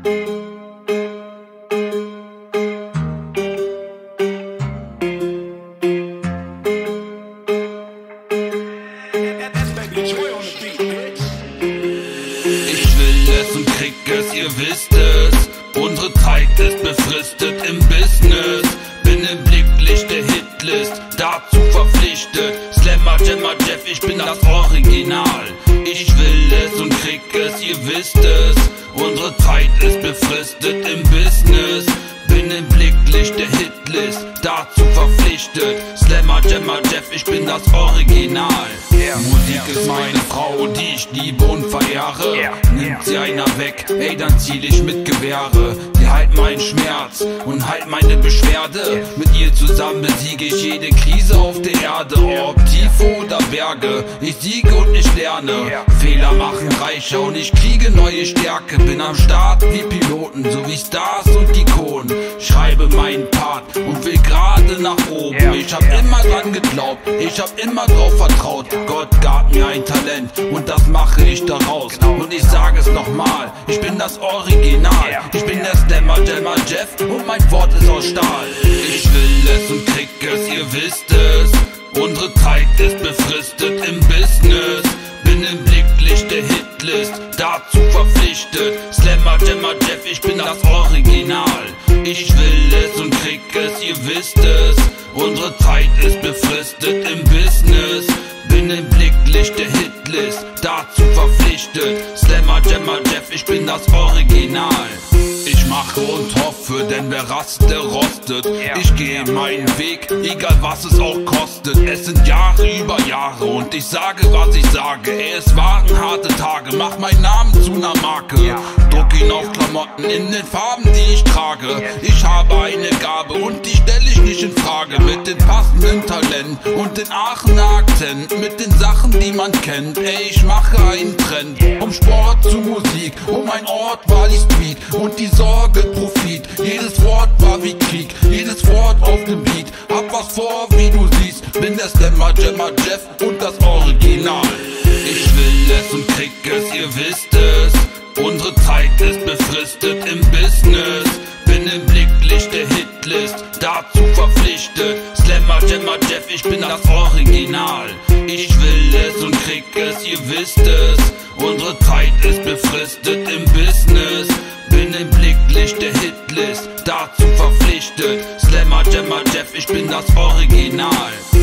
Ich will es und krieg es, ihr wisst es. Unsere Zeit ist befristet im Business. Bin im Blicklicht der Hitlist, dazu verpflichtet. Slammer, Jammer, Jeff, ich bin das Original. Ich will es und krieg es, ihr wisst es. Unsere Zeit ist befristet im Business. Bin im Blicklicht der Hitlist, dazu verpflichtet. Slammer, Jammer, Jeff, ich bin das Original. Musik ist meine Frau, die ich liebe und verehre. Nimmt sie einer weg, ey, dann ziel ich mit Gewehre. Sie heilt meinen Schmerz und heilt meine Beschwerde. Mit ihr zusammen besiege ich jede Krise auf der Erde. Ob Tiefe oder Berge, ich siege und ich lerne. Fehler machen reicher und ich kriege neue Stärke. Bin am Start wie Piloten, so wie Stars und Ikonen. Schreibe meinen Part und will gerade nach oben. Ich hab immer dran geglaubt, ich hab immer drauf vertraut. Gott gab mir ein Talent und das mache ich daraus. Und ich sage es nochmal, ich bin das Original. Ich bin der Slammer, Jammer, Jeff und mein Wort ist aus Stahl. Ich will es und krieg es, ihr wisst es. Unsere Zeit ist befristet im Business. Bin im Blicklicht der Hitlist, dazu verpflichtet. Slammer, Jammer, Jeff, ich bin das Original. Ich will es und krieg es, ihr wisst es. Unsere Zeit ist befristet im Business. Bin im Blicklicht der Hitlist, dazu verpflichtet. Slammer, Jammer, Jeff, ich bin das Original. Ich mache und hoffe, denn wer rastet, der rostet. Ich gehe meinen Weg, egal was es auch kostet. Es sind Jahre über Jahre und ich sage, was ich sage. Es waren harte Tage, mach meinen Namen zu ner Marke. Druck ihn auf Klamotten in den Farben, die ich trage. Ich habe eine Gabe und die stelle ich nicht in Frage. Mit den passenden Talenten und den Aachener Akzent. Mit den Sachen, die man kennt. Ey, ich mache einen Trend. Vom Sport zu Musik, mein Ort war die Street und die Sorge Profit. Jedes Wort war wie Krieg, jedes Wort auf dem Beat. Hab was vor, wie du siehst. Bin der Slammer, Jammer, Jeff und das Original. Ich will es und krieg es, ihr wisst es. Unsere Zeit ist befristet im Business. Bin im Blicklicht der Hitlist, dazu verpflichtet. Slammer, Jammer, Jeff, ich bin das Original. Ich will es und krieg es, ihr wisst es. Unsere Zeit ist befristet im Business. Bin im Blicklicht der Hitlist, dazu verpflichtet. Slammer, Jammer, Jeff, ich bin das Original.